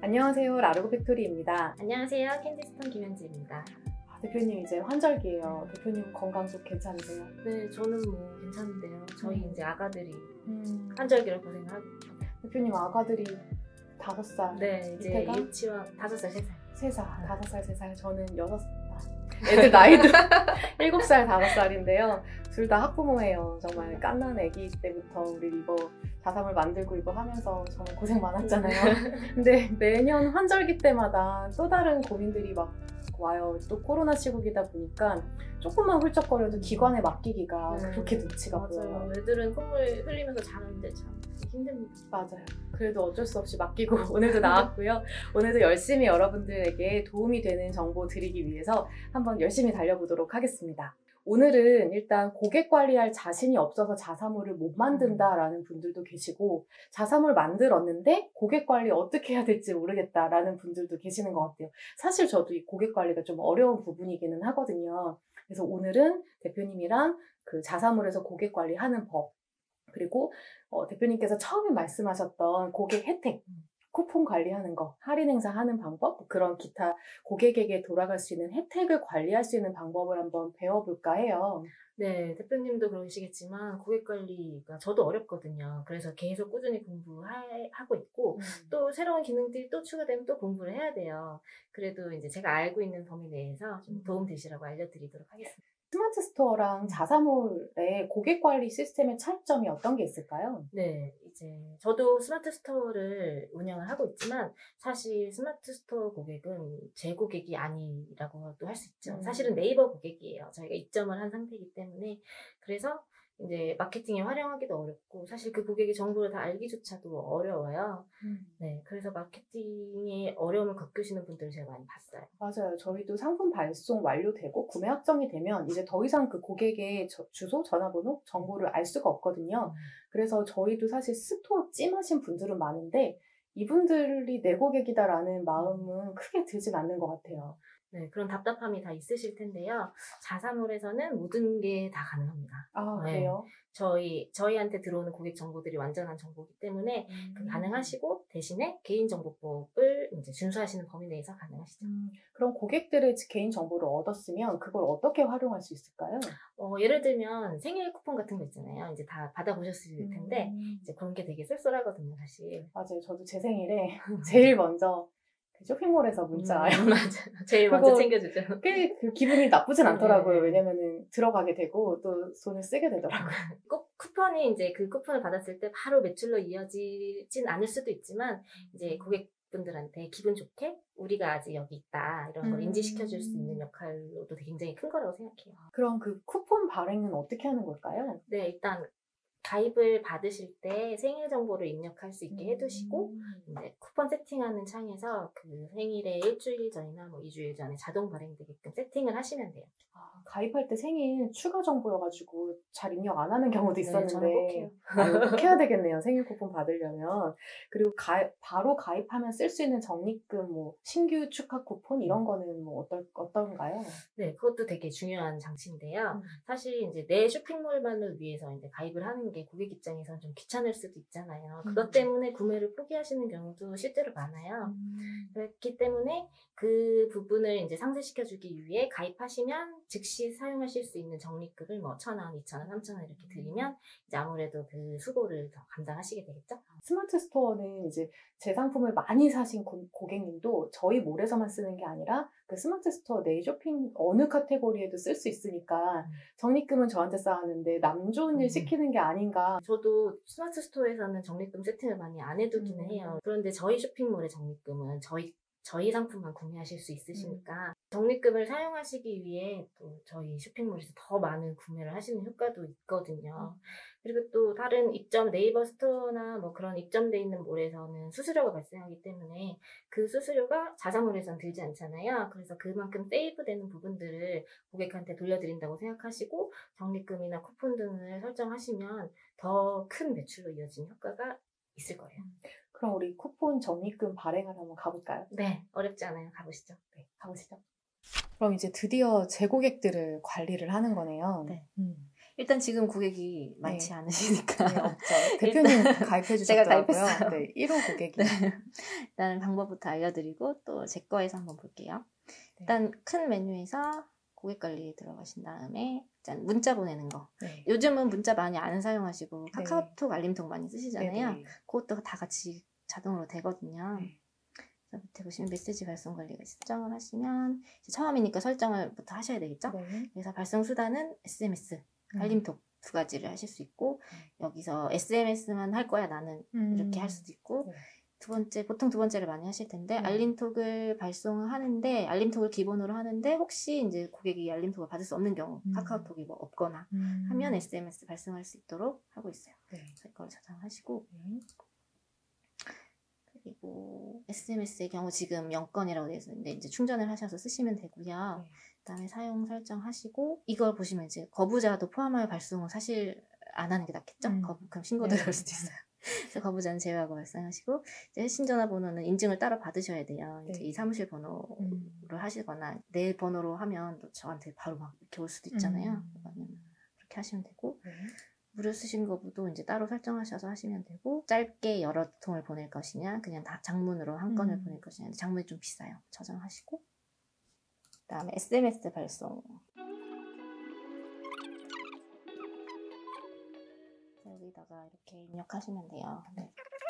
안녕하세요. 라르고 팩토리입니다. 안녕하세요. 캔디스톤 김현지입니다. 대표님 이제 환절기예요. 대표님 건강 좀 괜찮으세요? 네, 저는 뭐 괜찮은데요. 저희 이제 아가들이 환절기를 고생을 하고 있죠. 대표님 아가들이 5살. 네, 이제 밑에가? 유치원 5살, 3살. 3살, 5살, 3살. 저는 6살. 애들 나이도 7살, 5살인데요. 둘 다 학부모예요. 정말 깐난 아기 때부터 우리 이거 자사몰 만들고 이거 하면서 정말 고생 많았잖아요. 근데 매년 환절기 때마다 또 다른 고민들이 막 와요. 또 코로나 시국이다 보니까 조금만 훌쩍거려도 기관에 맡기기가 그렇게 눈치가 보여요. 맞아요. 애들은 콧물 흘리면서 자는데 참 힘듭니다. 맞아요. 그래도 어쩔 수 없이 맡기고 오늘도 나왔고요. 오늘도 열심히 여러분들에게 도움이 되는 정보 드리기 위해서 한번 열심히 달려보도록 하겠습니다. 오늘은 일단 고객 관리할 자신이 없어서 자사몰을 못 만든다라는 분들도 계시고, 자사몰 만들었는데 고객 관리 어떻게 해야 될지 모르겠다라는 분들도 계시는 것 같아요. 사실 저도 이 고객 관리가 좀 어려운 부분이기는 하거든요. 그래서 오늘은 대표님이랑 그 자사몰에서 고객 관리하는 법, 그리고 대표님께서 처음에 말씀하셨던 고객 혜택, 쿠폰 관리하는 거, 할인 행사하는 방법, 그런 기타 고객에게 돌아갈 수 있는 혜택을 관리할 수 있는 방법을 한번 배워볼까 해요. 네, 대표님도 그러시겠지만 고객 관리가 저도 어렵거든요. 그래서 계속 꾸준히 공부하고 있고 또 새로운 기능들이 또 추가되면 또 공부를 해야 돼요. 그래도 이제 제가 알고 있는 범위 내에서 좀 도움 되시라고 알려드리도록 하겠습니다. 스마트 스토어랑 자사몰의 고객 관리 시스템의 차이점이 어떤 게 있을까요? 네, 이제 저도 스마트 스토어를 운영을 하고 있지만 사실 스마트 스토어 고객은 제 고객이 아니라고도 할 수 있죠. 사실은 네이버 고객이에요. 저희가 입점을 한 상태이기 때문에. 그래서 이제 마케팅에 활용하기도 어렵고 사실 그 고객의 정보를 다 알기조차도 어려워요. 네, 그래서 마케팅에 어려움을 겪으시는 분들을 제가 많이 봤어요. 맞아요. 저희도 상품 발송 완료되고 구매 확정이 되면 이제 더 이상 그 고객의 주소, 전화번호, 정보를 알 수가 없거든요. 그래서 저희도 사실 스토어 찜하신 분들은 많은데 이분들이 내 고객이다라는 마음은 크게 들진 않는 것 같아요. 네, 그런 답답함이 다 있으실 텐데요. 자사몰에서는 모든 게 다 가능합니다. 아, 네. 그래요? 저희한테 들어오는 고객 정보들이 완전한 정보이기 때문에 가능하시고 대신에 개인정보법을 이제 준수하시는 범위 내에서 가능하시죠. 그럼 고객들의 개인 정보를 얻었으면 그걸 어떻게 활용할 수 있을까요? 예를 들면 생일 쿠폰 같은 거 있잖아요. 이제 다 받아보셨을 텐데 이제 그런 게 되게 쏠쏠하거든요, 사실. 맞아요. 저도 제 생일에 제일 먼저 쇼핑몰에서 문자 와요. 맞아요. 제일 먼저 챙겨주죠. 꽤 그 기분이 나쁘진 않더라고요. 왜냐면은 들어가게 되고 또 손을 쓰게 되더라고요. 꼭 쿠폰이 이제 그 쿠폰을 받았을 때 바로 매출로 이어지진 않을 수도 있지만 이제 고객분들한테 기분 좋게 우리가 아직 여기 있다 이런 걸 인지시켜줄 수 있는 역할로도 굉장히 큰 거라고 생각해요. 그럼 그 쿠폰 발행은 어떻게 하는 걸까요? 네, 일단 가입을 받으실 때 생일 정보를 입력할 수 있게 해두시고 이제 쿠폰 세팅하는 창에서 그 생일의 일주일 전이나 뭐 2주일 전에 자동 발행되게끔 세팅을 하시면 돼요. 아, 가입할 때 생일 추가 정보여가지고 잘 입력 안 하는 경우도 있었는데 저는 꼭 해요. 꼭 해야 되겠네요. 생일 쿠폰 받으려면. 그리고 바로 가입하면 쓸 수 있는 적립금, 뭐 신규 축하 쿠폰 이런 거는 뭐 어떤가요? 네, 그것도 되게 중요한 장치인데요. 사실 이제 내 쇼핑몰만을 위해서 이제 가입을 하는 게 고객 입장에서는 좀 귀찮을 수도 있잖아요. 그것 때문에 구매를 포기하시는 경우도 실제로 많아요. 그렇기 때문에 그 부분을 이제 상쇄시켜주기 위해 가입하시면 즉시 사용하실 수 있는 적립금을 뭐 1,000원, 2,000원, 3,000원 이렇게 드리면 이제 아무래도 그 수고를 더 감당하시게 되겠죠. 스마트 스토어는 이제 제 상품을 많이 사신 고객님도 저희 몰에서만 쓰는 게 아니라 그 스마트 스토어 내 쇼핑 어느 카테고리에도 쓸 수 있으니까 적립금은 저한테 쌓았는데 남 좋은 일 시키는 게 아닌가. 저도 스마트 스토어에서는 적립금 세팅을 많이 안 해두기는 해요. 그런데 저희 쇼핑몰의 적립금은 저희 상품만 구매하실 수 있으시니까 적립금을 사용하시기 위해 또 저희 쇼핑몰에서 더 많은 구매를 하시는 효과도 있거든요. 그리고 또 다른 네이버 스토어나 뭐 그런 입점돼 있는 몰에서는 수수료가 발생하기 때문에 그 수수료가 자사몰에서는 들지 않잖아요. 그래서 그만큼 세이브되는 부분들을 고객한테 돌려드린다고 생각하시고 적립금이나 쿠폰 등을 설정하시면 더 큰 매출로 이어지는 효과가 있을 거예요. 그럼 우리 쿠폰 적립금 발행을 한번 가볼까요? 네, 어렵지 않아요. 가보시죠. 네, 가보시죠. 그럼 이제 드디어 제 고객들을 관리를 하는 거네요. 네. 일단 지금 고객이 많지 않으시니까. 네, 없죠. 대표님 가입해 제가 주셨더라고요. 가입했어요. 네, 1호 고객이. 네. 일단 방법부터 알려드리고 또 제 거에서 한번 볼게요. 일단 큰 메뉴에서 고객 관리에 들어가신 다음에 일단 문자 보내는 거. 네. 요즘은 문자 많이 안 사용하시고 카카오톡 알림톡 많이 쓰시잖아요. 네네. 그것도 다 같이 자동으로 되거든요. 네. 밑에 보시면 메시지 발송 관리가 설정을 하시면 이제 처음이니까 설정을부터 하셔야 되겠죠. 네. 그래서 발송 수단은 SMS, 알림톡 두 가지를 하실 수 있고 여기서 SMS만 할 거야 나는 이렇게 할 수도 있고 두 번째 보통 두 번째를 많이 하실 텐데 알림톡을 발송을 하는데 알림톡을 기본으로 하는데 혹시 이제 고객이 알림톡을 받을 수 없는 경우 카카오톡이 뭐 없거나 하면 SMS 발송할 수 있도록 하고 있어요. 그래서 이걸 저장하시고 그리고 SMS의 경우 지금 0건이라고 되어 있는데 이제 충전을 하셔서 쓰시면 되고요. 그다음에 사용 설정하시고 이걸 보시면 이제 거부자도 포함하여 발송을 사실 안 하는 게 낫겠죠? 그럼 신고 들어올 수도 있어요. 그래서 거부자는 제외하고 발송하시고 이제 핵심 전화번호는 인증을 따로 받으셔야 돼요. 이제 이 사무실 번호를 하시거나 내 번호로 하면 또 저한테 바로 막 이렇게 올 수도 있잖아요. 그렇게 하시면 되고 무료 쓰신 거부터 이제 따로 설정하셔서 하시면 되고 짧게 여러 통을 보낼 것이냐 그냥 다 장문으로 한 건을 보낼 것이냐 장문이 좀 비싸요. 저장하시고 그 다음에 SMS 발송 여기다가 이렇게 입력하시면 돼요. 네.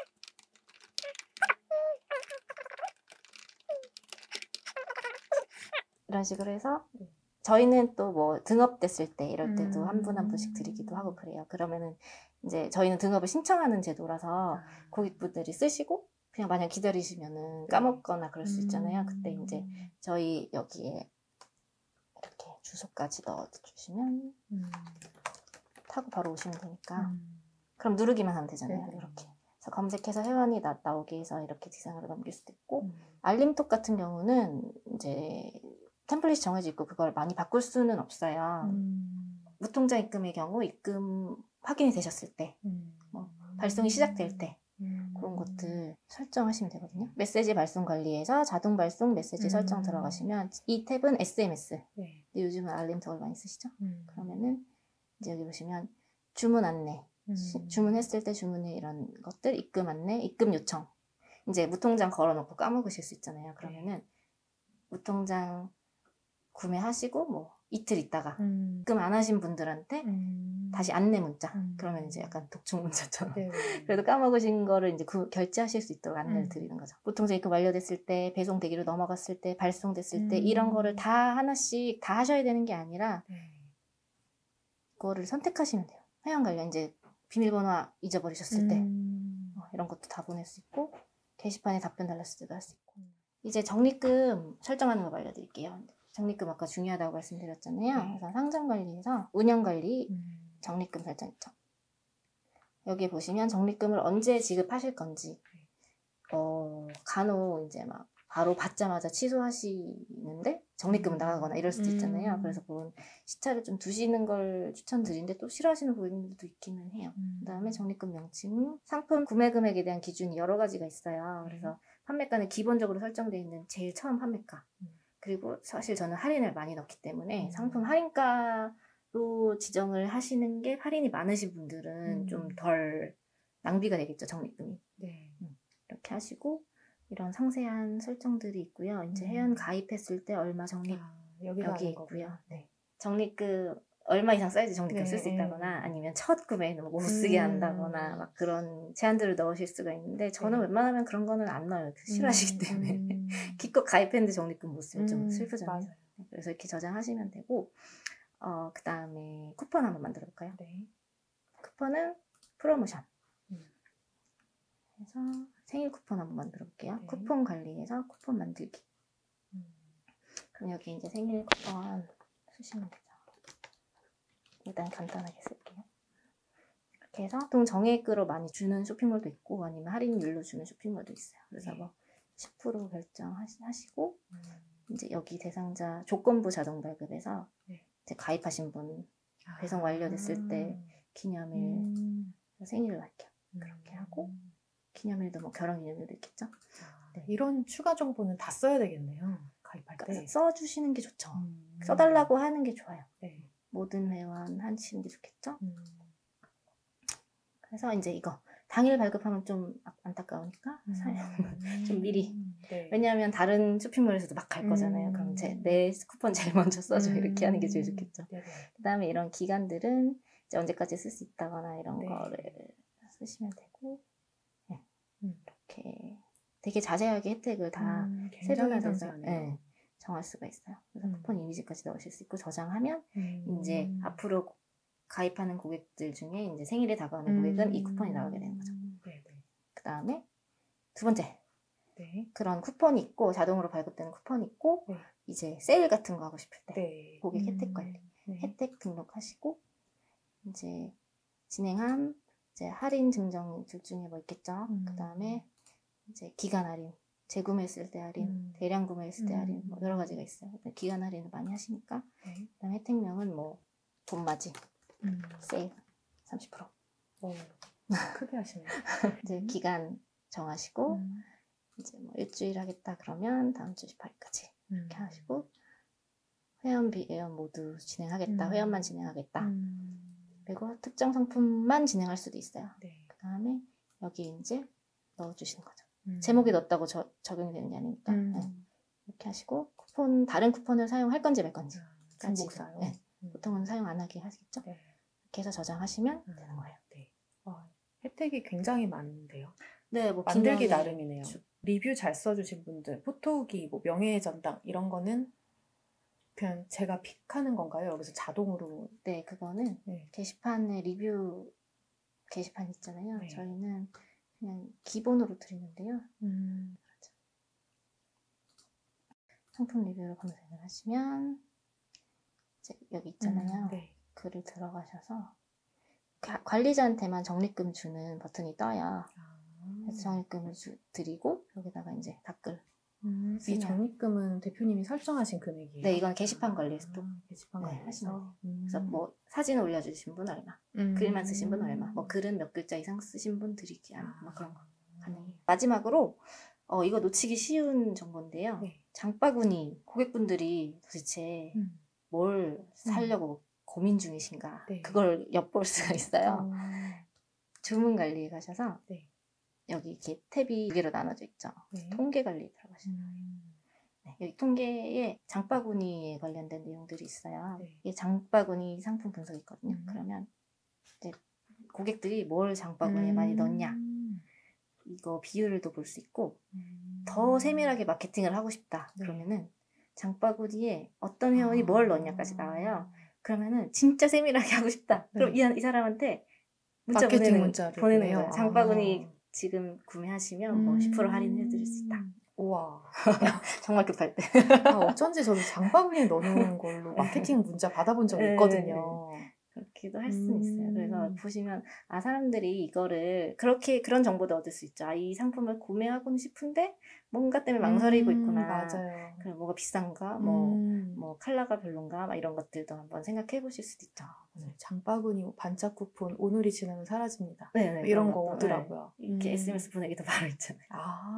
이런 식으로 해서 저희는 또 뭐 등업됐을 때 이럴 때도 한 분 한 분씩 드리기도 하고 그래요. 그러면은 이제 저희는 등업을 신청하는 제도라서 고객분들이 쓰시고 그냥 마냥 기다리시면은 까먹거나 그럴 수 있잖아요. 그때 이제 저희 여기에 이렇게 주소까지 넣어주시면 타고 바로 오시면 되니까 그럼 누르기만 하면 되잖아요. 이렇게. 그래서 검색해서 회원이 나오게 해서 이렇게 디자인으로 넘길 수도 있고 알림톡 같은 경우는 이제 템플릿이 정해져 있고 그걸 많이 바꿀 수는 없어요. 무통장 입금의 경우 입금 확인이 되셨을 때 뭐 발송이 시작될 때 그런 것들 설정하시면 되거든요. 메시지 발송 관리에서 자동 발송 메시지 설정 들어가시면 이 탭은 SMS. 근데 요즘은 알림톡을 많이 쓰시죠? 그러면은 이제 여기 보시면 주문 안내, 주문했을 때 주문의 이런 것들, 입금 안내, 입금 요청. 이제 무통장 걸어놓고 까먹으실 수 있잖아요. 그러면은 무통장 구매하시고 뭐 이틀 있다가 입금 안 하신 분들한테 다시 안내 문자. 그러면 이제 약간 독촉 문자처럼. 그래도 까먹으신 거를 이제 결제하실 수 있도록 안내를 드리는 거죠. 무통장 입금 완료됐을 때, 배송 대기로 넘어갔을 때, 발송됐을 때 이런 거를 다 하나씩 다 하셔야 되는 게 아니라 그거를 선택하시면 돼요. 회원 관련 이제 비밀번호 잊어버리셨을 때 이런 것도 다 보낼 수 있고 게시판에 답변 달랐을 때도 할 수 있고 이제 적립금 설정하는 거 알려드릴게요. 적립금 아까 중요하다고 말씀드렸잖아요. 그래서 상점관리에서 운영관리 적립금 설정 있죠. 여기 보시면 적립금을 언제 지급하실 건지 간혹 이제 막 바로 받자마자 취소하시는데 적립금은 나가거나 이럴 수도 있잖아요. 그래서 그건 시차를 좀 두시는 걸 추천드리는데 또 싫어하시는 고객님들도 있기는 해요. 그 다음에 적립금 명칭, 상품 구매 금액에 대한 기준이 여러 가지가 있어요. 그래서 판매가는 기본적으로 설정되어 있는 제일 처음 판매가. 그리고 사실 저는 할인을 많이 넣기 때문에 상품 할인가로 지정을 하시는 게 할인이 많으신 분들은 좀 덜 낭비가 되겠죠, 적립금이. 이렇게 하시고 이런 상세한 설정들이 있고요. 이제 회원 가입했을 때 얼마 적립 여기 있고요. 적립금 얼마 이상 써야지 적립금 쓸 수 있다거나 아니면 첫 구매는 못 쓰게 한다거나 막 그런 제한들을 넣으실 수가 있는데 저는 웬만하면 그런 거는 안 넣어요. 싫어하시기 때문에 기껏 가입했는데 적립금 못 쓰면 좀 슬프잖아요. 그래서 이렇게 저장하시면 되고 그 다음에 쿠폰 한번 만들어 볼까요? 쿠폰은 프로모션 그래서 생일 쿠폰 한번 만들어 볼게요. 쿠폰 관리에서 쿠폰 만들기. 그럼 여기 이제 생일 쿠폰 쓰시면 되죠. 일단 간단하게 쓸게요. 이렇게 해서 보통 정액으로 많이 주는 쇼핑몰도 있고 아니면 할인율로 주는 쇼핑몰도 있어요. 그래서 뭐 10% 결정하시고 이제 여기 대상자 조건부 자동 발급에서 이제 가입하신 분 배송 완료됐을 때 기념일 생일로 할게요. 그렇게 하고 기념일도 뭐 결혼 기념일도 있겠죠. 이런 추가 정보는 다 써야 되겠네요. 가입할 때. 써주시는 게 좋죠. 써달라고 하는 게 좋아요. 모든 회원 하시는 게 좋겠죠? 그래서 이제 이거 당일 발급하면 좀 안타까우니까 좀 미리. 네. 왜냐하면 다른 쇼핑몰에서도 막 갈 거잖아요. 그럼 내 쿠폰 제일 먼저 써줘. 이렇게 하는 게 제일 좋겠죠. 그 다음에 이런 기간들은 이제 언제까지 쓸 수 있다거나 이런 네. 거를 쓰시면 되고, 네. 이렇게 되게 자세하게 혜택을 다 세분화돼서 정할 수가 있어요. 그래서 쿠폰 이미지까지 넣으실 수 있고, 저장하면 이제 앞으로 가입하는 고객들 중에 이제 생일에 다가오는 고객은 이 쿠폰이 나오게 되는 거죠. 그 다음에 두 번째, 그런 쿠폰이 있고 자동으로 발급되는 쿠폰이 있고 이제 세일 같은 거 하고 싶을 때 고객 혜택 관리, 혜택 등록하시고 이제 진행한 이제 할인 증정들 중에 뭐 있겠죠. 그 다음에 이제 기간 할인, 재구매했을 때 할인, 대량 구매했을 때 할인, 뭐 여러 가지가 있어요. 기간 할인을 많이 하시니까. 그 다음에 혜택명은 뭐 봄맞이, 세일 30%. 크게 하시네요. 이제 기간 정하시고 이제 뭐 일주일 하겠다 그러면 다음 주 18일까지 이렇게 하시고 회원 비회원 모두 진행하겠다, 회원만 진행하겠다. 그리고 특정 상품만 진행할 수도 있어요. 그 다음에 여기 이제 넣어주시는 거죠. 제목에 넣었다고 적용이 되는 게 아니니까 이렇게 하시고 다른 쿠폰을 사용할 건지 말 건지 중복 사용. 보통은 사용 안 하게 하시겠죠. 이렇게 해서 저장하시면 되는 거예요. 혜택이 굉장히 많은데요. 네, 뭐 만들기 나름이네요. 리뷰 잘 써주신 분들, 포토기, 뭐 명예의 전당 이런 거는 그냥 제가 픽하는 건가요? 여기서 자동으로? 네, 그거는 게시판에 리뷰 게시판 있잖아요. 저희는 그냥 기본으로 드리는데요. 그렇죠. 상품 리뷰를 검색을 하시면 이제 여기 있잖아요. 글을 들어가셔서 관리자한테만 적립금 주는 버튼이 떠요. 그래서 적립금을 드리고 여기다가 이제 댓글. 이 적립금은 대표님이 설정하신 금액이에요? 네, 이건 게시판 관리에서 또 게시판 관리에서. 그래서 뭐 사진을 올려주신 분 얼마, 글만 쓰신 분 얼마, 뭐 글은 몇 글자 이상 쓰신 분 드리기 뭐 그런 거 가능해요. 마지막으로 이거 놓치기 쉬운 정보인데요. 장바구니 고객분들이 도대체 뭘 사려고 고민 중이신가, 그걸 엿볼 수가 있어요. 주문 관리에 가셔서 여기 이렇게 탭이 2개로 나눠져 있죠. 통계 관리 들어가시면 여기 통계에 장바구니에 관련된 내용들이 있어요. 이게 장바구니 상품 분석이 있거든요. 그러면 이제 고객들이 뭘 장바구니에 많이 넣냐, 이거 비율도 볼 수 있고, 더 세밀하게 마케팅을 하고 싶다 그러면은 장바구니에 어떤 회원이 뭘 넣냐까지 나와요. 그러면은 진짜 세밀하게 하고 싶다. 그럼 이 사람한테 문자 보내는 거예요. 장바구니 지금 구매하시면 뭐 10% 할인해드릴 수 있다. 우와. 정말 급할 때. 어쩐지 저도 장바구니에 넣어놓은 걸로 마케팅 문자 받아본 적이 있거든요. 그렇게도 할 수는 있어요. 그래서 보시면 사람들이 이거를 그런 정보도 얻을 수 있죠. 이 상품을 구매하고는 싶은데 뭔가 때문에 망설이고 있구나. 맞아요. 그럼 뭐가 비싼가, 뭐 컬러가 별론가, 막 이런 것들도 한번 생각해 보실 수도 있죠. 장바구니 반짝 쿠폰 오늘이 지나면 사라집니다. 이런 거 오더라고요. 이렇게 SMS 보내기도 바로 있잖아요.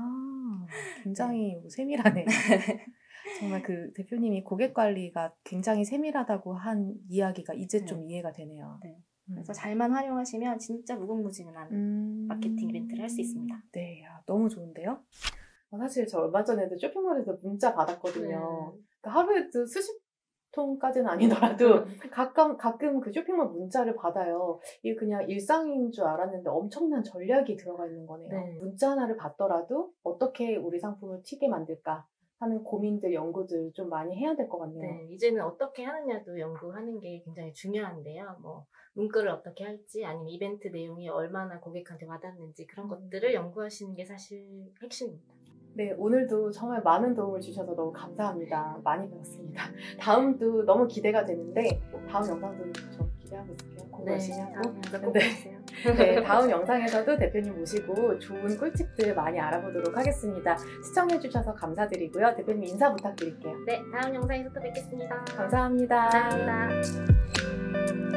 굉장히 세밀하네요. 정말 그 대표님이 고객 관리가 굉장히 세밀하다고 한 이야기가 이제 좀 이해가 되네요. 그래서 잘만 활용하시면 진짜 무궁무진한 마케팅 이벤트를 할 수 있습니다. 네, 너무 좋은데요? 사실 저 얼마 전에도 쇼핑몰에서 문자 받았거든요. 그러니까 하루에도 수십 통까지는 아니더라도 가끔 그 쇼핑몰 문자를 받아요. 이게 그냥 일상인 줄 알았는데 엄청난 전략이 들어가 있는 거네요. 문자 하나를 받더라도 어떻게 우리 상품을 튀게 만들까 하는 고민들, 연구들 좀 많이 해야 될 것 같네요. 이제는 어떻게 하느냐도 연구하는 게 굉장히 중요한데요. 뭐 문구를 어떻게 할지, 아니면 이벤트 내용이 얼마나 고객한테 와닿는지, 그런 것들을 연구하시는 게 사실 핵심입니다. 네, 오늘도 정말 많은 도움을 주셔서 너무 감사합니다. 많이 배웠습니다. 다음도 너무 기대가 되는데 다음 영상도 저 기대하고 있을게요. 공부 열심히 하고. 네, 다음 영상에서도 대표님 모시고 좋은 꿀팁들 많이 알아보도록 하겠습니다. 시청해주셔서 감사드리고요. 대표님 인사 부탁드릴게요. 네, 다음 영상에서 또 뵙겠습니다. 감사합니다. 감사합니다.